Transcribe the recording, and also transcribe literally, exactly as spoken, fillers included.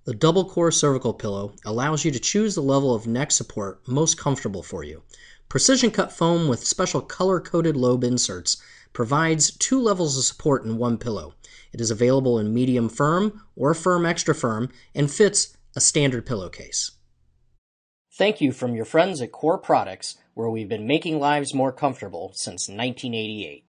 The double core cervical pillow allows you to choose the level of neck support most comfortable for you. Precision cut foam with special color-coded lobe inserts provides two levels of support in one pillow. It is available in medium firm or firm extra firm and fits a standard pillowcase. Thank you from your friends at Core Products, where we've been making lives more comfortable since nineteen eighty-eight.